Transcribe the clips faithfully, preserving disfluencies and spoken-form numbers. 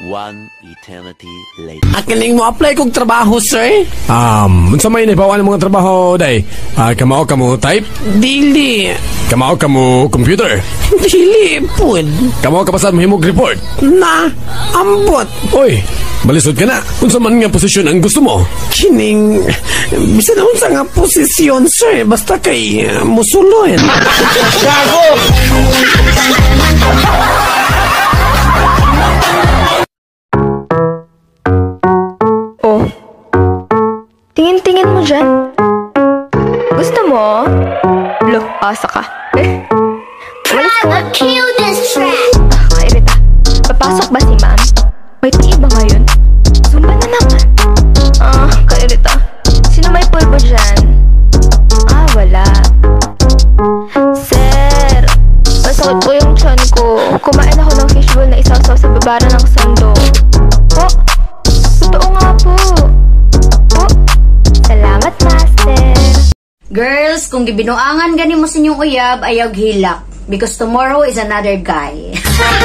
One eternity later. Akiling mo apply kong trabaho, sir? Um, unsa may nabawa ng mga trabaho, day? Ah, kamao kamo type? Dili. Kamao kamo computer? Dili, pud. Kamao kapasan mahimog report? Na, ambot. Oy, balisod ka na. Unsa man nga posisyon ang gusto mo? Kining, bisan na unsa nga posisyon, sir. Basta kay uh, musulon. Gago! Oh, tingin-tingin mo dyan. Gusto mo? Lo, asa ka. Eh, walis ka nga. Ah, kairita. Papasok ba si ma'am? May tii ba ngayon? Zumba na naman. Ah, kairita. Sino may pulbo dyan? Ah, wala. Sir, masakit po yung tiyan ko. Kumain ako ng fishbowl na isaw-saw sa babara ng sando. Oh, totoo nga po. Oh, salamat, master. Girls, kung gibinuangan gani mo sa inyong uyab, ayaw hilak. Because tomorrow is another guy.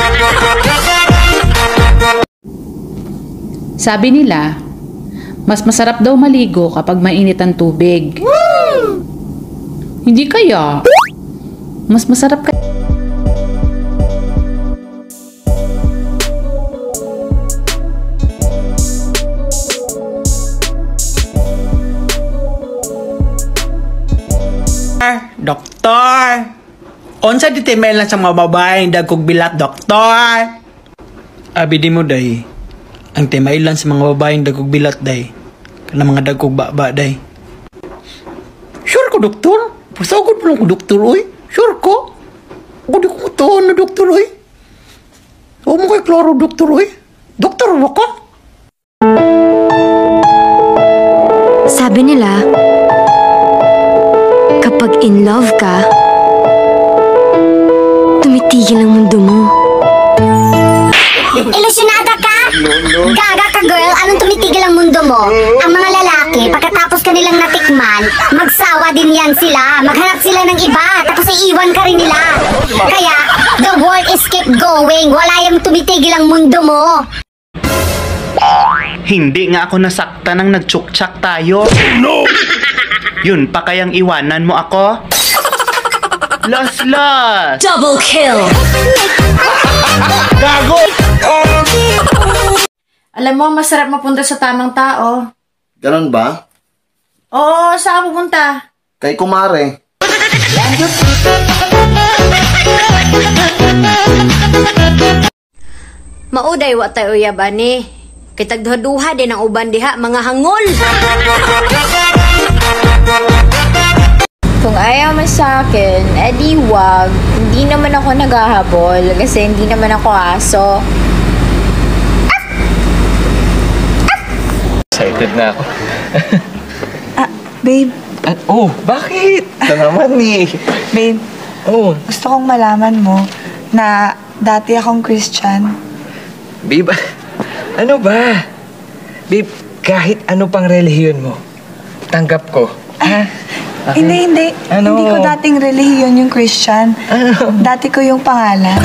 Sabi nila, mas masarap daw maligo kapag mainit ang tubig. Woo! Hindi kaya. Mas masarap kaya. Doktor, unsa di timel lang sa mga babaeng dagkog bilat, doktor? Abi di mo day, ang timay lang sa mga babaeng dagkog bilat day, kana mga dagkog baba day. Sure ko, doktor? Pasagod mo lang ko, doktor, oy. Sure ko? Ako di ko toon na, doktor, oy. O mo kay klaro, doktor, oy. Doktor, wako? Sabi nila, kapag in love ka, tumitigil ang mundo mo. Ilusyonada ka? No, no. Gaga ka, girl. Anong tumitigil ang mundo mo? Ang mga lalaki, pagkatapos kanilang natikman, magsawa din yan sila. Maghanap sila ng iba, tapos iiwan ka rin nila. Kaya, the world is keep going. Wala yung tumitigil ang mundo mo. Hindi nga ako nasakta nang nagtsuktsak tayo. No! Yun pa kayang iwanan mo ako? Lost, lost! Double kill! Gago! Alam mo, masarap mapunta sa tamang tao. Ganon ba? Oo, saan pupunta? Kay kumare. Mauday wa tayo uyab ani. Kitag duha din ang uban diha, mga hangol. Kung ayaw mo sa akin, edi wag. Hindi naman ako naghahabol kasi hindi naman ako aso. Excited na ako. Ah, babe. Ah, oh, bakit? Ito naman eh. Babe, oh. gusto kong malaman mo na dati akong Christian. Babe, ano ba? Babe, kahit ano pang relihiyon mo, tanggap ko. Ah, ha? Hindi, hindi. Ano? Hindi ko dating relihiyon yung Christian. Ano? Dati ko yung pangalan.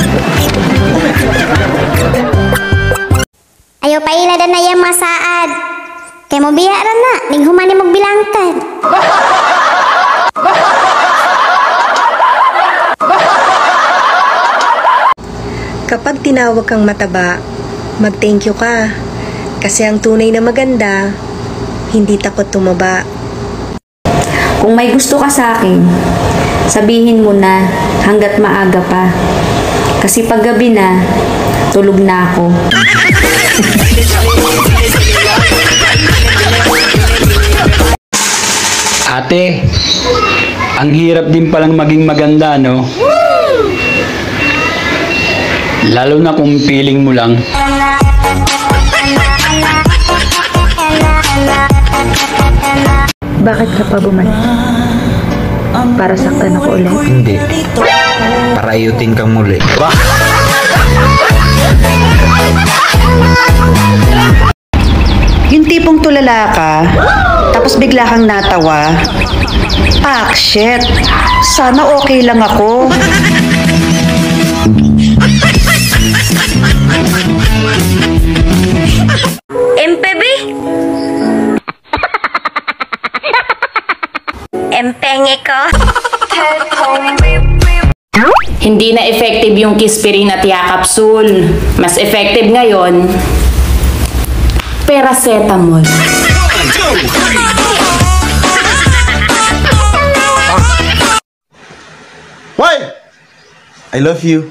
Ayaw pa iladan na yung masaad. Kaya mo biyaran na, ning humani magbilangkan. Kapag tinawag kang mataba, mag-thank you ka. Kasi ang tunay na maganda, hindi takot tumaba. Kung may gusto ka sa akin, sabihin mo na hanggat maaga pa. Kasi pag gabi na, tulog na ako. Ate, ang hirap din palang maging maganda, no? Lalo na kung feeling mo lang. Bakit ka pa bumalik? Para saktan ako ulit? Hindi. Para ayutin kang muli. Yung tipong tulala ka, tapos bigla kang natawa. Ah, shit. Sana okay lang ako. M P B? Empenge ko. Hindi na effective yung Kispirin at Yakapsul. Mas effective ngayon, paracetamol. Why? I love you.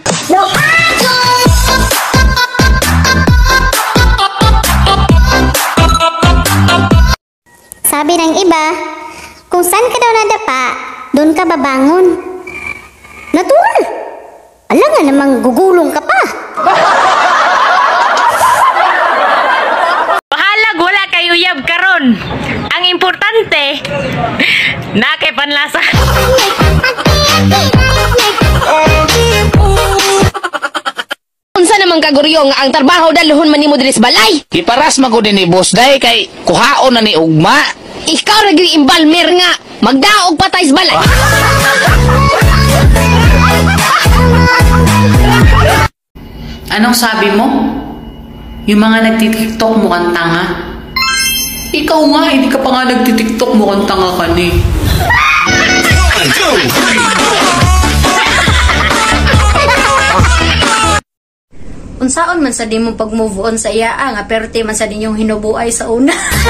Sabi ng iba, kung saan ka daw nadapa, doon ka babangon. Natural! Alam nga namang gugulong ka pa. Bahalag wala kay uyab karon. Ang importante, nakipanlasa. Unsa naman kaguryo nga ang trabaho daluhon man nimo diri sa balay? Iparas magud ni boss day kay kuhaon na ni ugma. Ikaw ra gyud imbalmer nga magdaog patay sa balay. Anong sabi mo? Yung mga nagtitiktok mukhang tanga. Ikaw nga, hindi ka pa nga nagtitiktok mukhang tanga ka ni. Unsaon man sa di mo pag-move on sa iya nga perte man sa dinyong hinubuay sa una.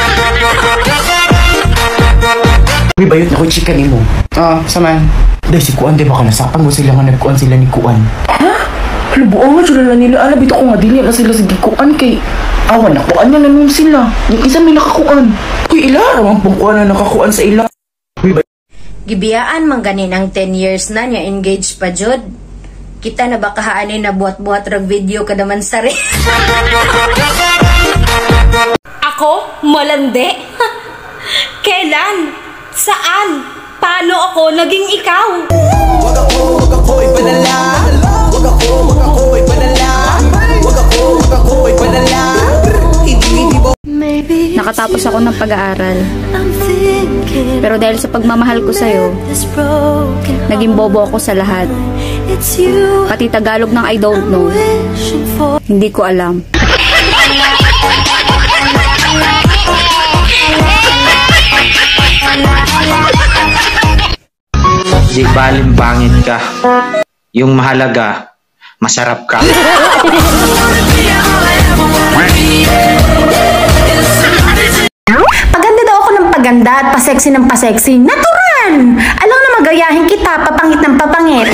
Uy, bayot na ko chika ni mo. Ah, saman. Dahil si Kuan, di ba ka nasapan mo sila nga nagkuan sila ni Kuan? Ha? Halubuan nga sila na nila. Alam, ito ko nga dili na sila sa Kuan kay awan na kuan na namin sila. Yung isa may nakakuan. Uy, ila, ramang pong kuan na nakakuan sa ila. Uy, bayot. Gibiyaan man ganin ang ten years na niya engaged pa jud. Kita na baka haanin na buhat-buhat rag video kada man sari. Ako? Malandi? Kailan? Saan? Paano ako naging ikaw? Wag ako, wag ako ipadala. Wag ako, wag ako ipadala. Wag ako, wag ako ipadala. Hindi, hindi mo. Nakatapos ako ng pag-aaral. Pero dahil sa pagmamahal ko sa'yo, naging bobo ako sa lahat. Pati Tagalog ng I don't know. Hindi ko alam. Di baling pangit ka. Yung mahalaga, masarap ka. Paganda daw ako ng paganda at paseksi ng paseksi. Natural! Alam na magayahin kita, papangit ng papangit.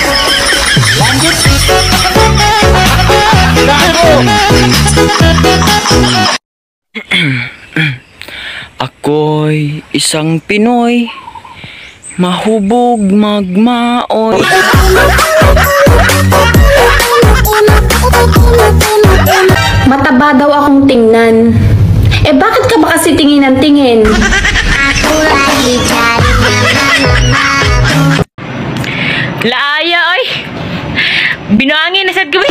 Ako'y isang Pinoy, mahubog magmaoy. Mataba daw akong tingnan. Eh bakit ka ba kasi tingin ng tingin? Laaya oy. Binuangin na sad gabi.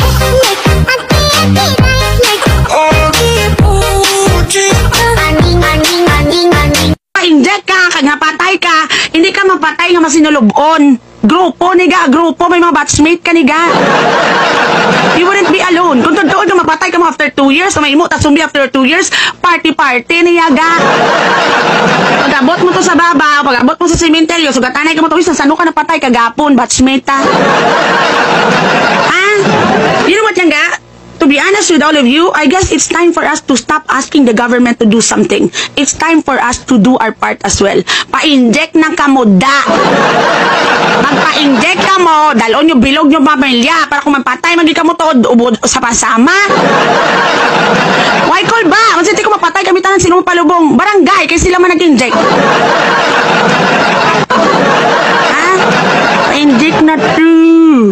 Pa-inject ka, kanya patay ka. Hindi ka mapatay nga masinulubon. Grupo niga, grupo, may mga batchmate ka niga. You wouldn't be alone. Kung totoo nga mapatay ka mo after two years, o may imo tasumbi after two years, party-party niya ga. Pag-abot mo to sa baba, pag-abot mo sa sementeryo, sugatanay ka mo to, saan ka napatay, kagapon, batchmate ta. Ah, you know what yan ga? To be honest with all of you, I guess it's time for us to stop asking the government to do something. It's time for us to do our part as well. Pa-inject ng kamoda. Magpa-inject ka mo, dalon yung bilog yung pamilya para kung mapatay, maging ka mo to ubod sa pasama. Why call ba? Kung siti ko mapatay, kami tanan sino palubong. Barangay, kaya sila man nag-inject. Ha? Pa-inject na true.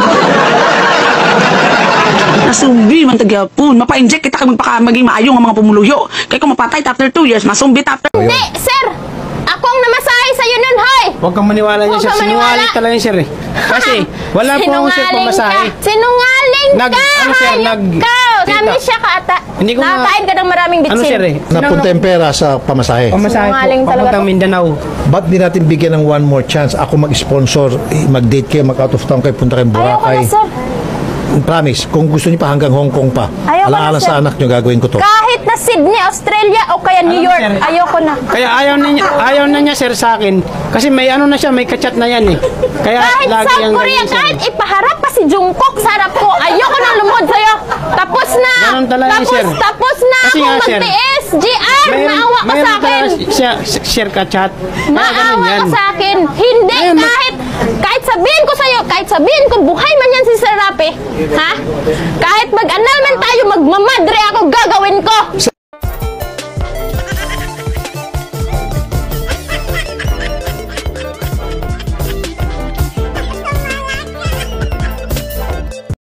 Nasumbi man tagyapon. Mapa-inject kita kag magpaka maging maayo nga mga pumuluyo. Kay kung mapatay after two years, masumbit after. Hindi, sir! Ako ang namasahe sa'yo nun, hoy! Huwag kang maniwala niya, sir. Sinungaling talaga niya, sir. Eh. Kasi, wala po akong sir pamasahe. Sinungaling nag, ka! Ano, sir, nag... Ikaw! Namin siya ka ata. Hindi ko nakakain ka ng maraming bitsin. Ano, sir, eh? Napunta yung pera sa pamasahe. Pamasahe po. Papuntang Mindanao. Ba't di natin bigyan ng one more chance? Ako mag-sponsor, mag-date kayo, mag-out of town kayo, punta kayong Boracay. Ayoko na, sir. Promise, kung gusto niyo pa hanggang Hong Kong pa. Ayoko Alang-alang na, sir. sa anak niyo, gagawin ko to. Kahit na Sydney, Australia o kaya New York, ayoko na. Kaya ayaw na niya, ayaw na niya sir sa akin. Kasi may ano na siya, may kachat na yan eh. Kaya Kahit lagi South yang Korea, ganyan, sir. kahit ipaharap pa si Jungkook sa harap ko, ayoko na lumod sa'yo. Tapos na. Ganun talaga, tapos, sir. tapos na Kasi ako nga, sir, mag-P S. G R, Mayroon- maawa ka sa mayroon akin. talaga siya, share ka chat. Kaya ganun Maawa yan. ka sa akin. Hindi, kahit, kahit sabihin ko sa'yo, kahit sabihin ko, buhay man yan si Sir Rapi. Ha? Kahit mag-annulment tayo, magmamadre ako, gagawin ko.